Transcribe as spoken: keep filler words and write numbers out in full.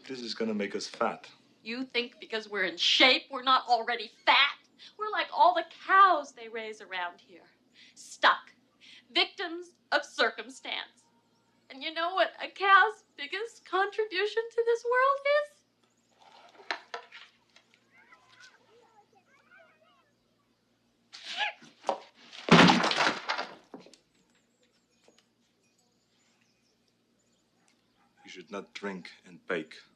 This is gonna make us fat. You think because we're in shape, we're not already fat? We're like all the cows they raise around here. Stuck. Victims of circumstance. And you know what a cow's biggest contribution to this world is? You should not drink and bake.